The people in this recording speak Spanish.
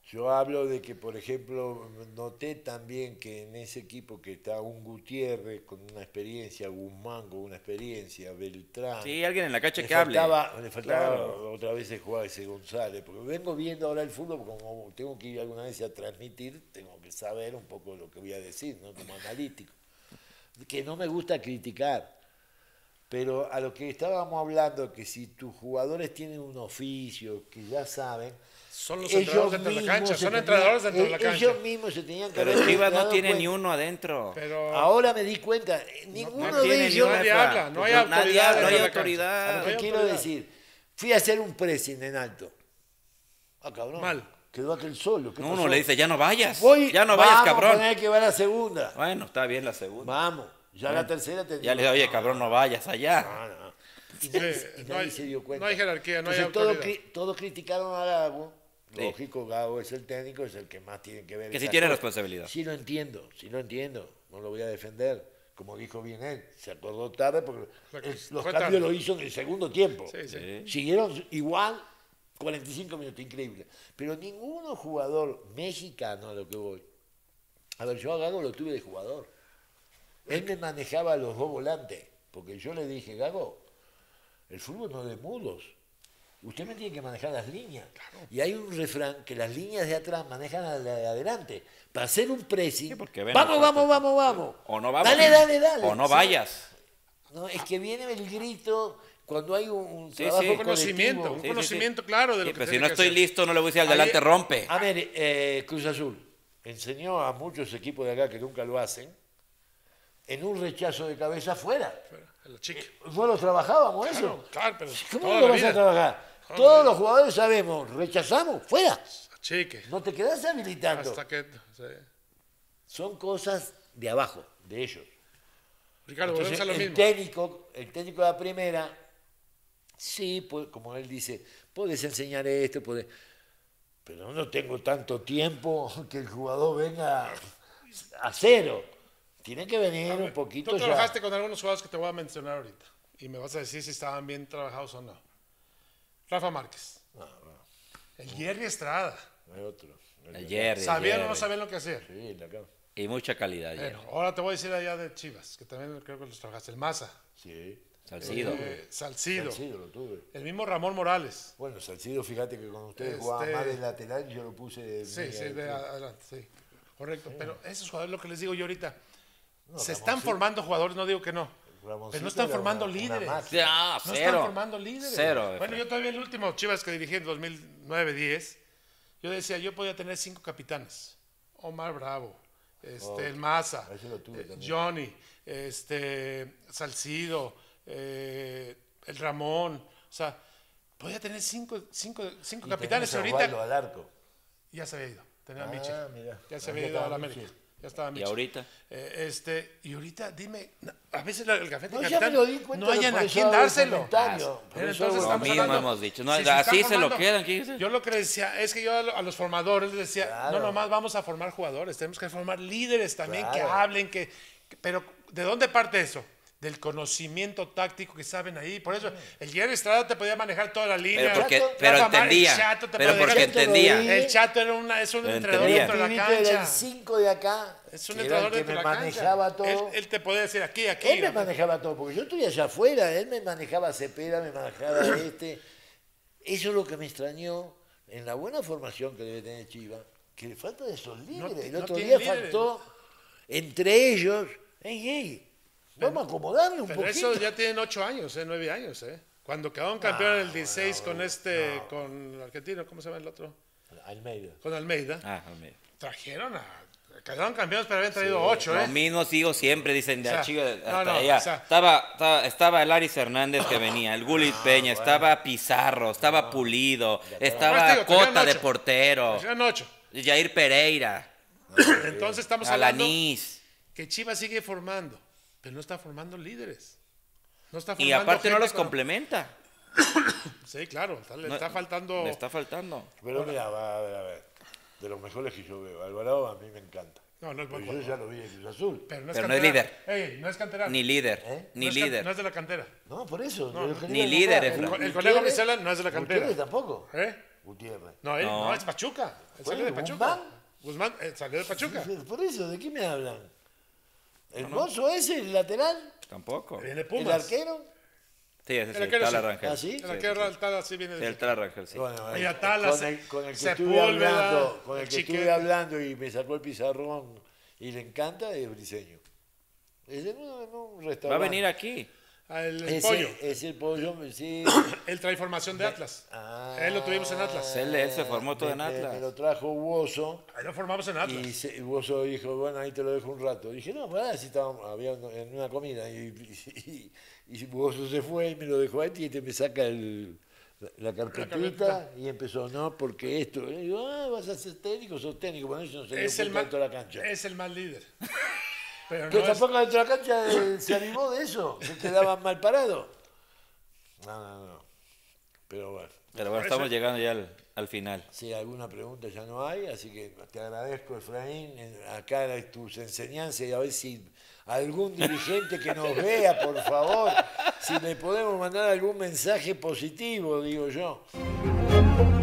Yo hablo de que, por ejemplo, noté también que en ese equipo que está un Gutiérrez con una experiencia, Guzmán con una experiencia, Beltrán. Sí, alguien en la cancha que hable. Le faltaba Claro. otra vez el jugar ese González, porque vengo viendo ahora el fútbol, como tengo que ir alguna vez a transmitir, tengo que saber un poco lo que voy a decir, ¿no? Como analítico. Que no me gusta criticar, pero a lo que estábamos hablando, que si tus jugadores tienen un oficio, que ya saben, Son los ellos entrenadores dentro de la mismos cancha, se son tenían- entrenadores dentro de la cancha. ellos mismos se tenían que Pero haber Chivas no dado tiene cuenta. ni uno adentro. Pero Ahora me di cuenta, ninguno No de tiene ni ellos. una nadie Efra. habla, no hay Nadie autoridad habla, no hay dentro de la cancha. A autoridad. lo que hay quiero autoridad. decir, fui a hacer un pressing en alto. Ah, cabrón. Mal. Quedó aquel solo. ¿Qué No, uno pasó? le dice, ya no vayas. Voy, Ya no vayas, vamos, cabrón. poner que va a la segunda. Bueno, está bien la segunda. Vamos. Ya la tercera te Ya le digo, oye, cabrón, no vayas allá. No, no. Y Sí, nadie no hay- se dio cuenta. no hay jerarquía, no hay Entonces, todos, autoridad. todos criticaron a Gago. Sí. Lógico, Gago es el técnico, es el que más tiene que ver. Que sí esas tiene cosas. responsabilidad. Sí lo entiendo. No lo voy a defender. Como dijo bien él, se acordó tarde porque los Fue cambios tarde. lo hizo en el segundo tiempo. Sí, sí. Sí. Siguieron igual 45 minutos, increíble. Pero ninguno jugador mexicano a lo que voy. A ver, yo a Gago lo tuve de jugador. Él me manejaba los dos volantes, porque yo le dije, Gago, el fútbol no es de mudos. Usted me tiene que manejar las líneas. Y hay un refrán que las líneas de atrás manejan a la de adelante. Para hacer un pressing, Sí, porque ven vamos, el vamos, corte. vamos, vamos. O no vamos. Dale. O no Sí. vayas. No, es que viene el grito cuando hay un Sí, trabajo sí. Un Un conocimiento, colectivo. un Sí, conocimiento claro de Sí, lo que pero si tiene no que estoy hacer. listo, no le voy a decir al Ahí- delante, rompe. A ver, Cruz Azul enseñó a muchos equipos de acá que nunca lo hacen en un rechazo de cabeza fuera. El chique. No lo trabajábamos eso. Claro, pero ¿Cómo toda lo la vas a vida. trabajar? Toda la Todos vida. los jugadores sabemos, rechazamos, fuera. Chique. No te quedas habilitando. Hasta que... sí. Son cosas de abajo, de ellos. Ricardo, volvemos Entonces, a lo el mismo. técnico de la primera, sí, como él dice, puedes enseñar esto, pero no tengo tanto tiempo que el jugador venga a cero. Tiene que venir un poquito Tú ya. trabajaste con algunos jugadores que te voy a mencionar ahorita y me vas a decir si estaban bien trabajados o no. Rafa Márquez, No, no, el Jerry Estrada. no hay otro. No hay El otro. Jerry, ¿Sabían o no Jerry. sabían lo que hacer? Sí, la acá. Y mucha calidad, Jerry. Bueno, ahora te voy a decir allá de Chivas, que también creo que los trabajaste. El Maza, Sí. Salcido. Salcido, Salcido lo tuve. el mismo Ramón Morales. Bueno, Salcido, fíjate que con ustedes jugaba Este- más de lateral, yo lo puse de Sí, media sí, de de tres. adelante, sí. Correcto, pero esos jugadores, lo que les digo yo ahorita, No, se están Ramoncito- formando jugadores, no digo que no, Ramoncito pero no están era formando una líderes. máquina. Ya, No están cero. formando líderes. Cero. Bueno, Efraín. yo todavía el último Chivas que dirigí en 2009-10, yo decía, yo podía tener 5 capitanes. Omar Bravo, el Maza, ese lo tuve también. Johnny, Salcido, el Ramón. O sea, podía tener cinco Y capitanes. tenés a Ahorita Osvaldo al arco. ya se había ido. Tenía a Ah, Michel. mira. Ya se Ya había ido estaba a la América. Michel. Ya estaba Y Michel. ahorita. Y ahorita, dime, a veces el café de No, ya capitán me lo di cuenta, no hayan por a eso quién hago el dárselo. comentario, por Pero eso entonces hago el Lo estamos mismo hablando, hemos dicho. No, si se así está se lo formando- quedan. ¿Qué dice? Yo lo que decía es que yo a los formadores les decía, Claro. no nomás vamos a formar jugadores, tenemos que formar líderes también que Claro. hablen, pero ¿de dónde parte eso? Del conocimiento táctico que saben ahí. Por eso, el Jerry Estrada te podía manejar toda la línea. Pero Rafa Márquez, entendía. el Chato te Pero podía porque dejar- Chato lo entendía. vi. El Chato es un Pero entrenador entendía. dentro de la Pibito era cancha. el 5 de acá, Es un que era entrenador el que dentro me de la manejaba cancha. todo. Él te puede decir aquí. Él me manejaba todo, porque yo estoy allá afuera, él me manejaba a Cepeda, me manejaba a este. Eso es lo que me extrañó en la buena formación que debe tener Chivas, que le falta de esos líderes. El no otro tiene día líderes. faltó entre ellos, hey, vamos a acomodarle un Pero poquito. eso ya tienen 8 años, 9 años. Cuando quedaron campeón en el 16 con con el argentino, ¿cómo se llama el otro? Almeida. Con Almeida. Ah, mira. Trajeron quedaron campeones, pero habían traído 8, Lo mismo sigo siempre, dicen de O sea, Chivas, no, hasta no, allá. o sea- Estaba el Aris Hernández que venía, el Gulit Peña, estaba Pizarro, estaba Pulido, Pues estaba digo, trajeron Cota de 8. portero, Trajeron 8. Jair Pereira, Entonces estamos hablando Alanís. que Chivas sigue formando, pero no está formando líderes. No está Y formando aparte no gente los con- complementa. Sí, claro, le No- está faltando. Le está faltando. Pero mira, a ver. De los mejores que yo veo. Alvarado a mí me encanta. No, no es buen Pero yo jugador. ya lo vi en Cruz Azul. Pero Pero no es canterano. líder. Ey, no es canterano. Ni líder, ¿Eh? ni No es líder. No es de la cantera. No, por eso. No, yo quería ni nombrar. líder, El Efraín. conejo Gutiérrez- Brizuela no es de la cantera. Gutiérrez tampoco. ¿Eh? Gutiérrez. No, él, No. no, es Pachuca. Él salió de Bueno, Pachuca. Guzmán salió de Pachuca. Por eso, ¿de qué me hablan? ¿El mozo ese, el lateral? Tampoco. Viene ¿El Pumas. arquero? Sí, ese sí, El arquero Tala sí. Rangel. ¿Ah, sí? El arquero Altara sí viene Sí, de el Tala Rangel, sí. Bueno, Mira, Talas, con el que Sepúlveda, estuve Chiquete. hablando y me sacó el pizarrón y le encanta es Briseño. Es en un restaurante. Va a venir aquí. El pollo. Es el pollo, sí. Él trae formación de Atlas. Ah, Él lo tuvimos en Atlas. Él se formó todo en Me Atlas. lo trajo Woso. Ahí lo formamos en Atlas. Y Woso dijo, bueno, ahí te lo dejo un rato. Dije, no, pará, si había en una comida. Y Woso se fue y me lo dejó ahí y me saca la carpetita y empezó, no, porque esto. Y digo, vas a ser técnico, sos técnico. Bueno, eso no se dio Es el, cuenta dentro de la cancha. es el más líder. Pero Pero no es- tampoco dentro de la cancha se animó de eso. Se quedaban mal parados. No. Pero bueno. Pero bueno, estamos llegando ya al final. Si alguna pregunta ya no hay, así que te agradezco, Efraín, acá tus enseñanzas y a ver si algún dirigente que nos vea, por favor, si le podemos mandar algún mensaje positivo, digo yo.